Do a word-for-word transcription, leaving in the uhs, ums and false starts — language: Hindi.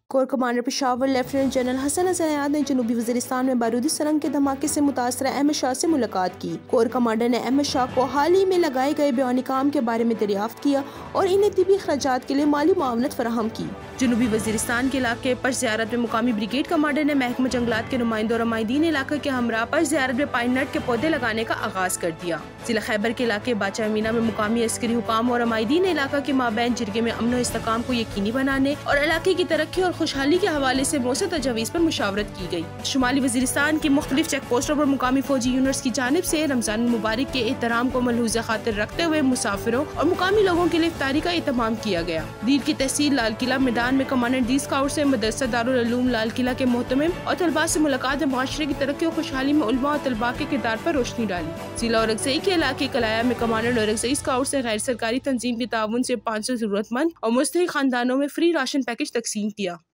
Core commander Peshawar lieutenant general Hasan हसनयाद ने जनूबी वजीरिस्तान में बारूदी सुरंग के धमाके से मुतासर अहमद शाह से मुलाकात की। कोर कमांडर ने अहमद शाह को हाल ही में लगाए गए बयानी काम के बारे में दरियाफ्त किया और इन्हें तिबी खर्चात के लिए माली मुआवनत फराहम की। जनूबी वजीरिस्तान के इलाके पर ज़ियारत में मुकामी ब्रिगेड कमांडर ने महकमा जंगलात के नुमाइंदों और अमायदीन इलाके के हमरा पर ज़ियारत में पाइन नट के पौधे लगाने का आगाज कर दिया। जिला खैबर के इलाके बाचा अमीना में मुकामी अस्करी हुकाम और अमायदीन इलाका के माबैन जिरगे में अमन और इस्तेकाम को यकीनी बनाने और इलाके की तरक्की और खुशहाली के हवाले से मौसर तजावीज़ पर मुशावरत की गई। शुमाली वजीरिस्तान की मुख्तलिफ चेक पोस्टों पर मुकामी फौजी यूनिट्स की जानिब से रमजान मुबारक के एहतराम को मलहूज़ खातिर रखते हुए मुसाफिरों और मुकामी लोगों के लिए इफ्तारी का एहतमाम किया गया। दीर की तहसील लाल किला मैदान में कमांडेंट डी स्काउट से मदरसा दारुल उलूम लाल किला के मोहतमिम और तलबा से मुलाकात में माशरे की तरक्की और खुशहाली में उलमा और तलबा के किरदार पर रोशनी डाली। जिला औरंगज़ई के इलाके कलाया में कमांडेंट औरंगज़ई स्काउट से गैर सरकारी तंजीम के ताउन से पाँच सौ जरूरतमंद और मुस्तहिक खानदानों में फ्री राशन पैकेज तकसीम किया।